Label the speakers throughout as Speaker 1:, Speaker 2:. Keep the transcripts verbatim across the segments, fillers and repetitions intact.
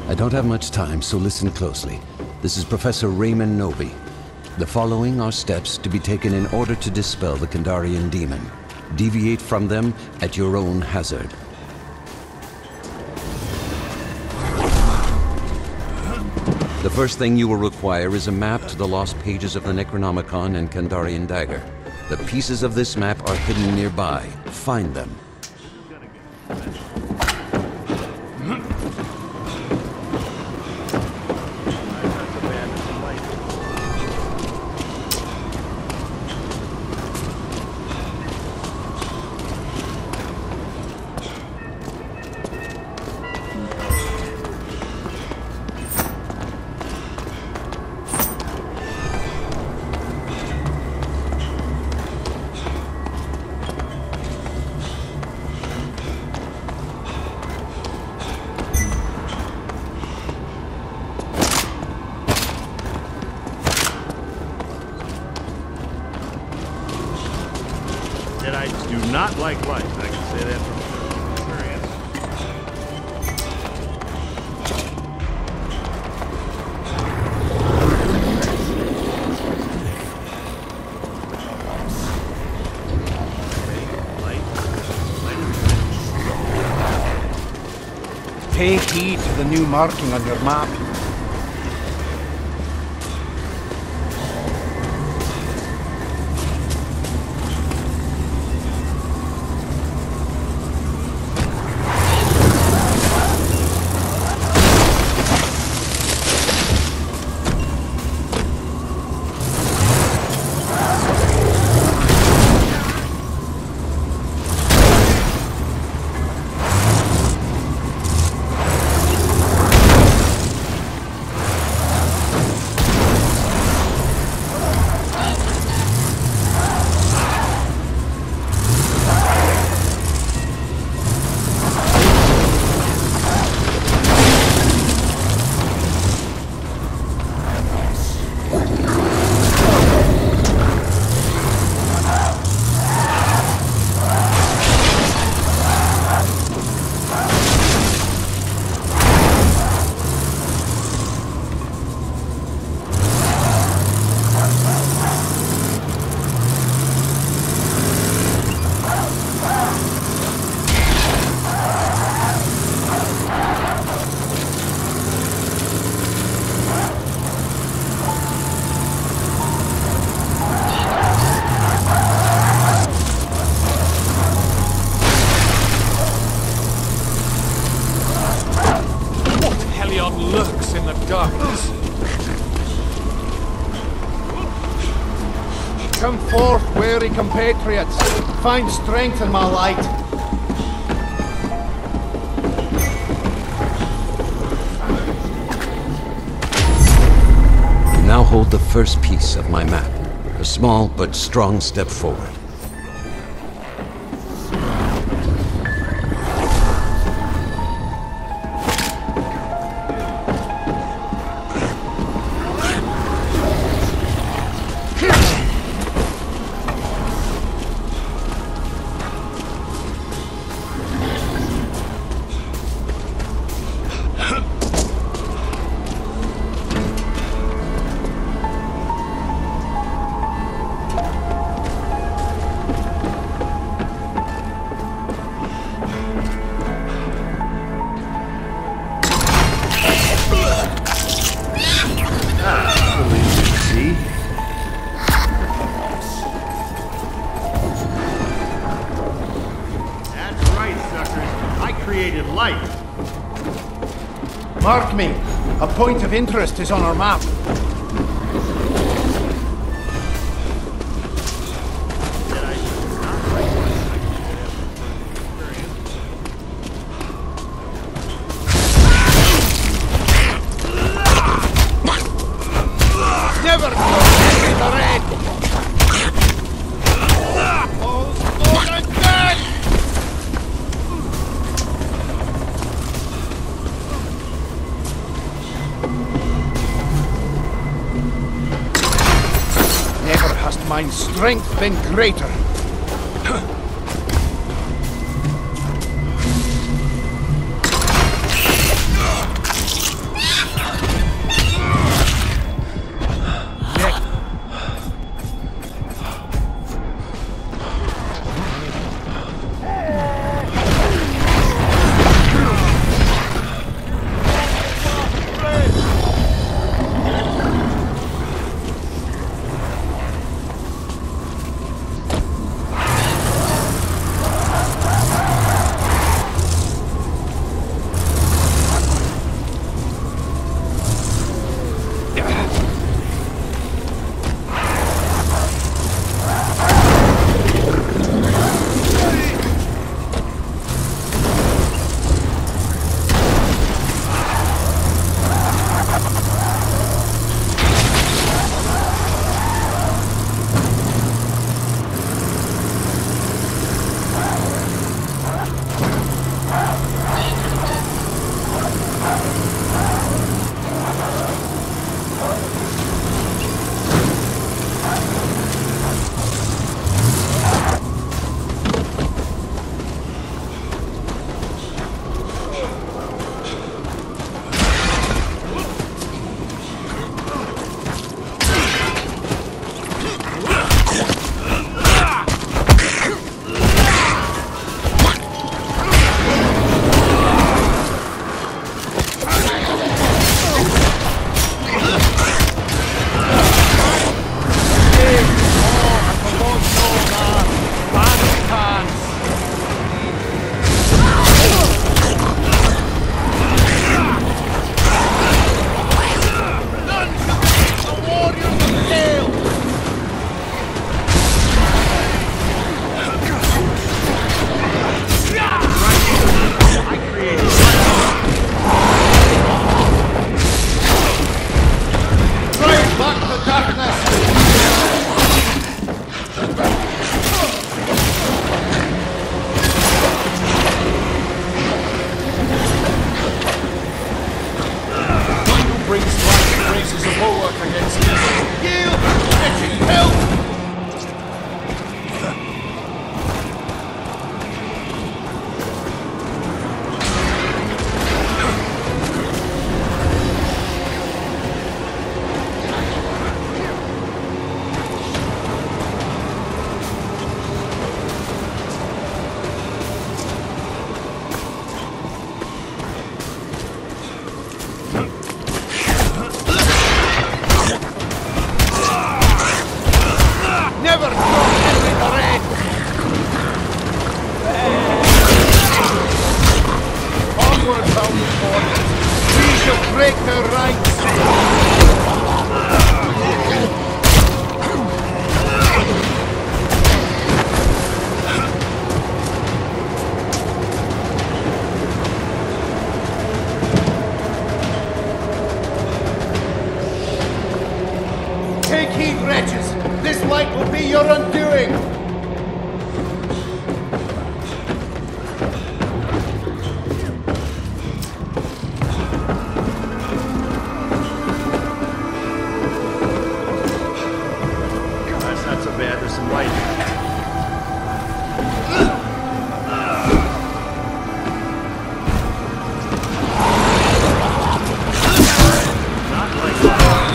Speaker 1: I don't have much time, so listen closely. This is Professor Raymond Novi. The following are steps to be taken in order to dispel the Kandarian demon. Deviate from them at your own hazard. The first thing you will require is a map to the lost pages of the Necronomicon and Kandarian Dagger. The pieces of this map are hidden nearby. Find them.
Speaker 2: Deadites do not like light. I can say that from experience.
Speaker 3: Take heed to the new marking on your map.
Speaker 4: Lurks in the darkness.
Speaker 3: Come forth, weary compatriots. Find strength in my light.
Speaker 1: Now hold the first piece of my map. A small but strong step forward.
Speaker 2: Created light.
Speaker 3: Mark me. A point of interest is on our map. Never go the red. My strength been greater.
Speaker 4: against this.
Speaker 3: Heal! Getting help! Never stop Henry the Red! Onward, bound forces! We shall break their ranks! Take heed, wretches! This light will be your undoing!
Speaker 2: That's not so bad. There's some light. Not like that.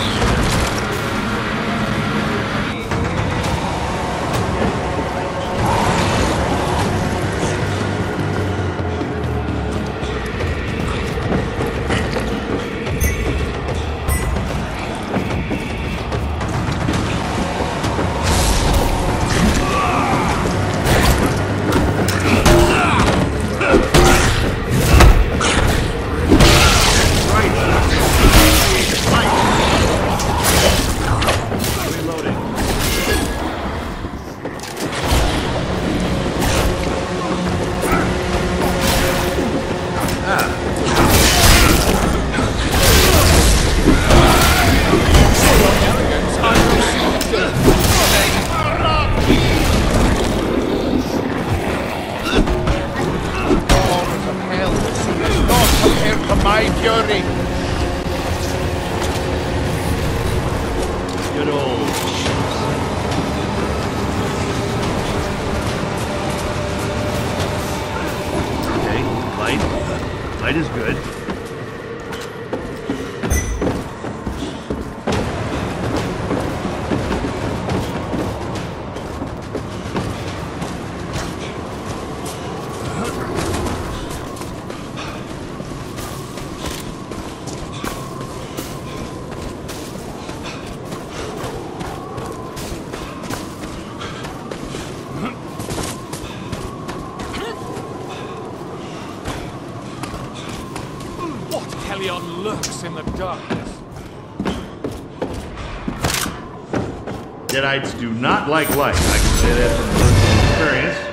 Speaker 3: My fury!
Speaker 2: Good old. Okay, light. Light is good.
Speaker 4: What Helion lurks in the darkness?
Speaker 2: Deadites do not like light. I can say that from personal experience.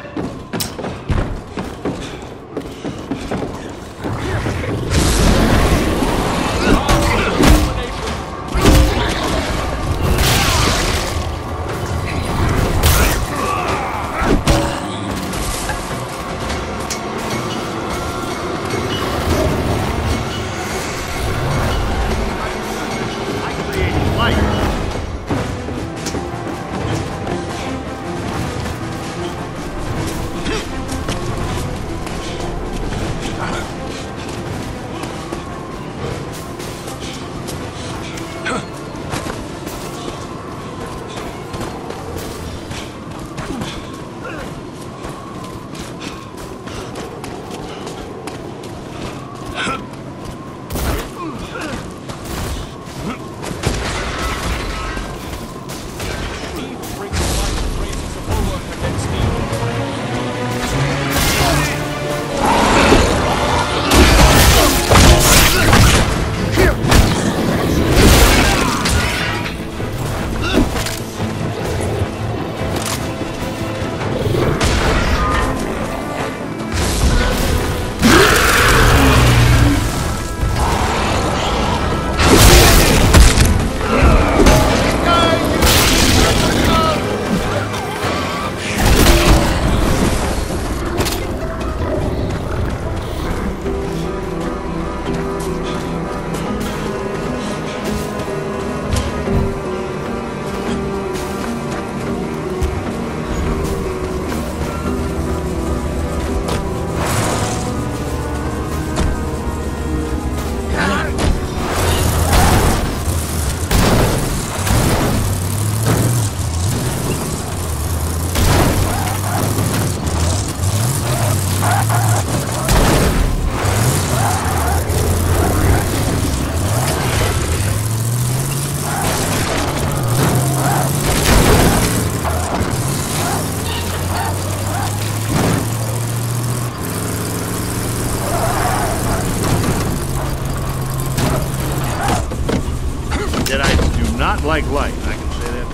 Speaker 2: not like light. I can say that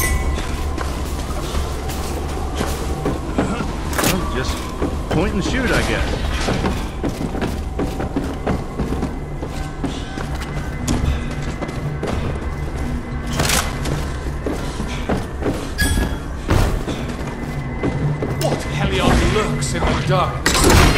Speaker 2: for sure. Well, just point and shoot, I guess.
Speaker 4: What Helion lurks in the darkness?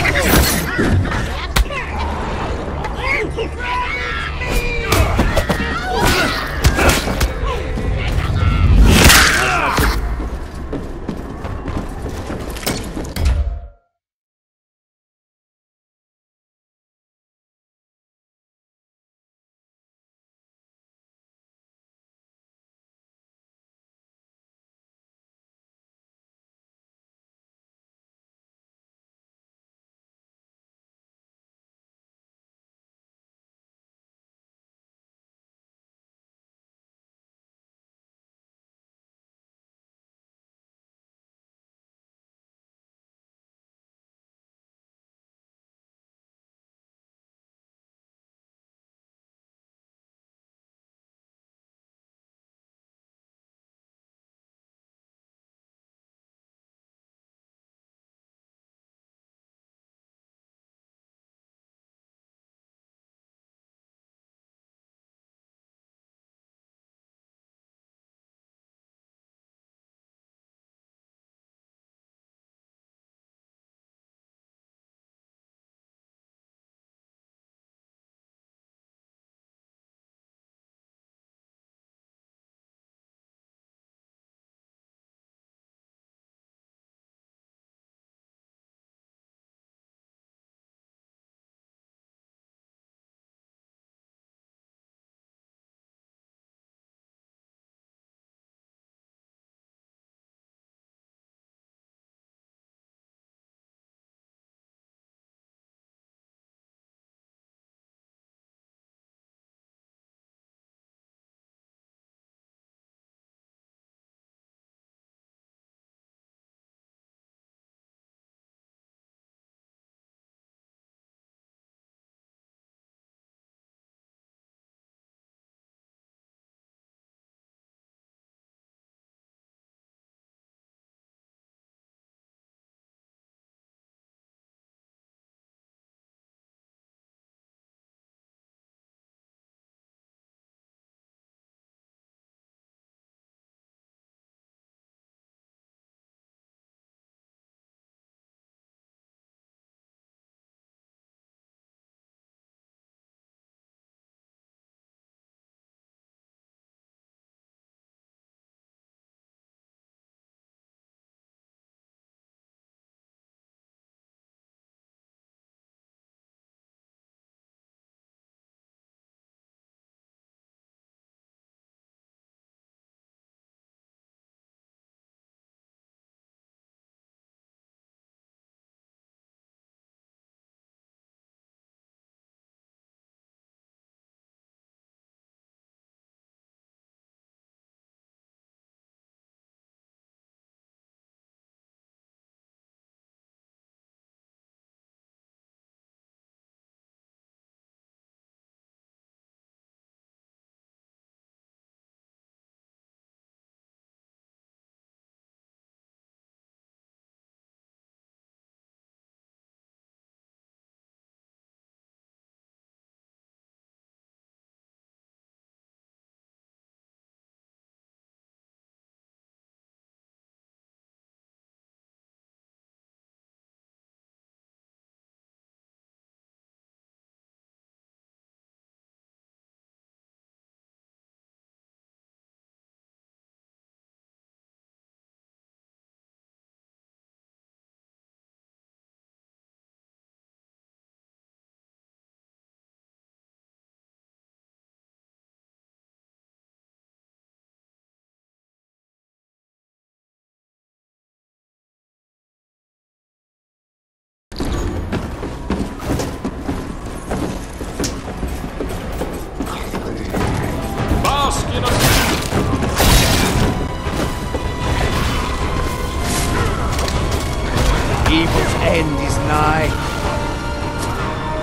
Speaker 3: Evil's end is nigh.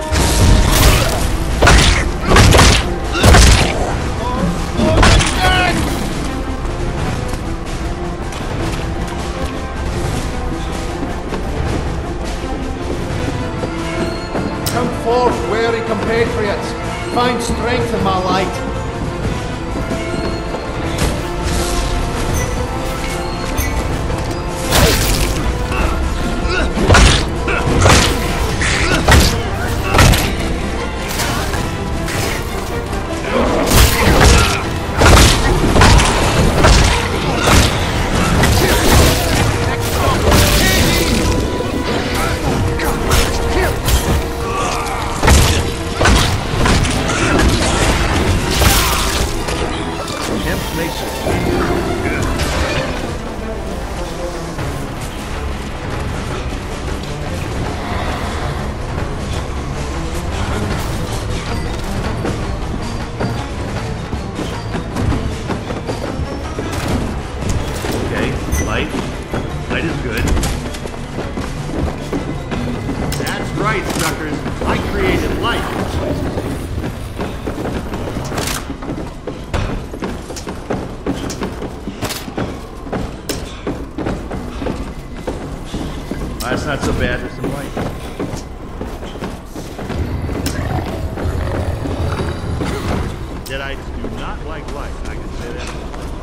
Speaker 3: Oh, oh, Find strength in my light.
Speaker 2: Light. Light is good. That's right, suckers. I created light. That's not so bad. There's some light. Deadites do not like light. I can say that.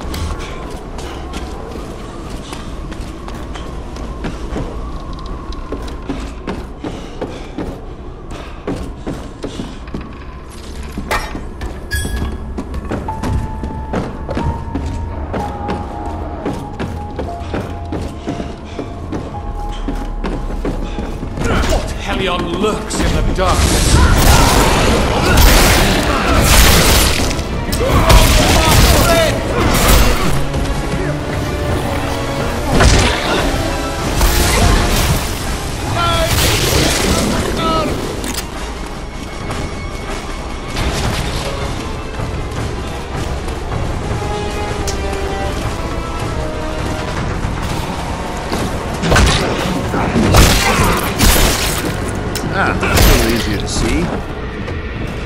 Speaker 4: Helion lurks in the darkness.
Speaker 2: Ah, that's a little easier to see.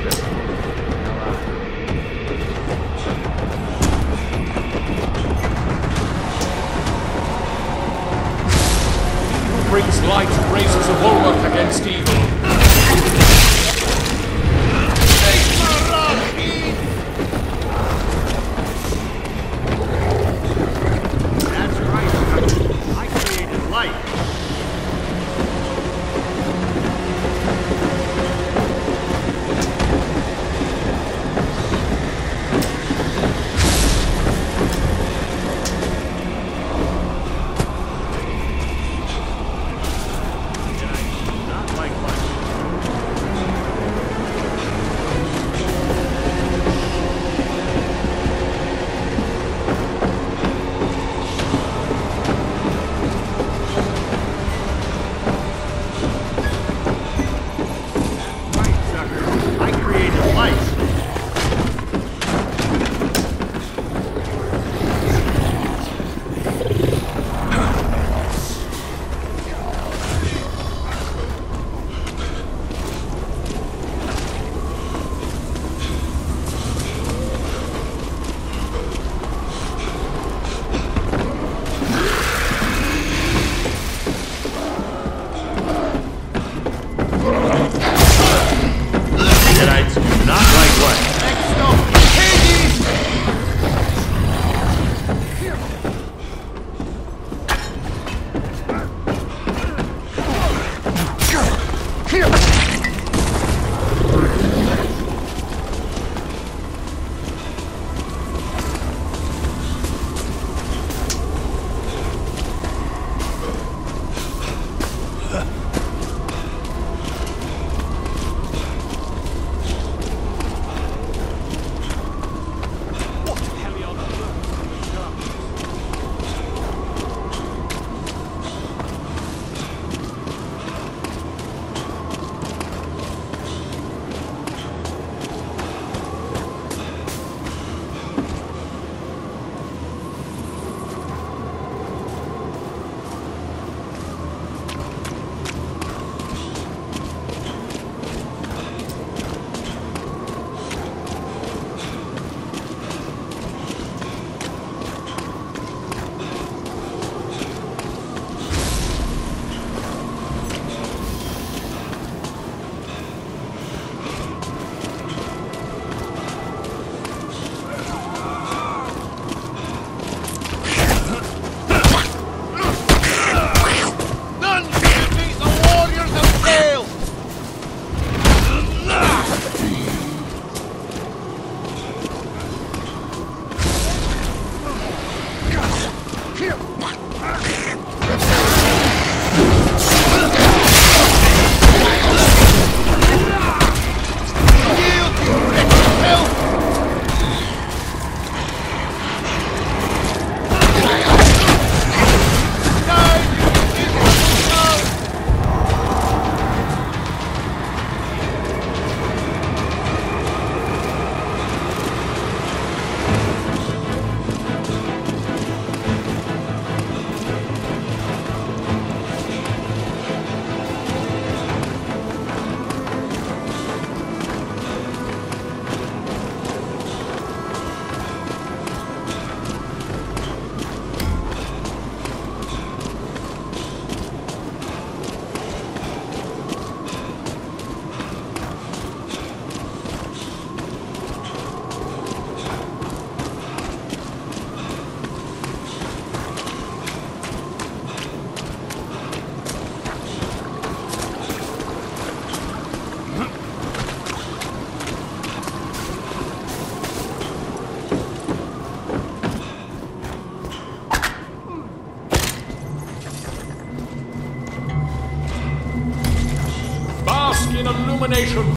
Speaker 4: in illumination.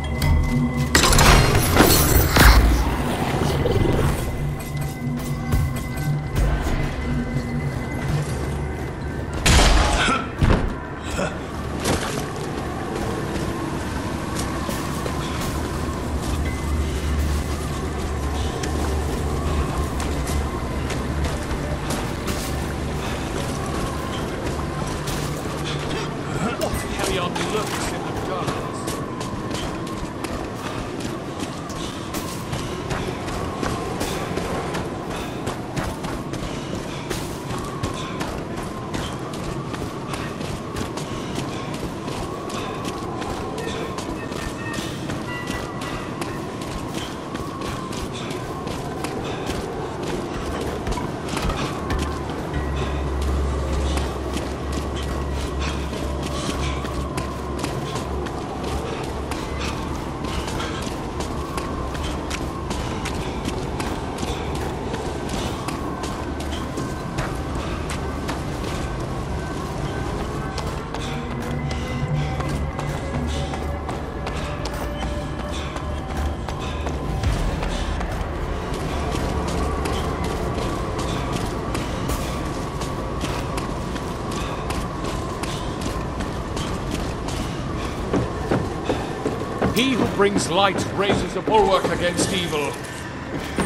Speaker 4: Helion lurks in the darkness. He who brings light raises a bulwark against evil.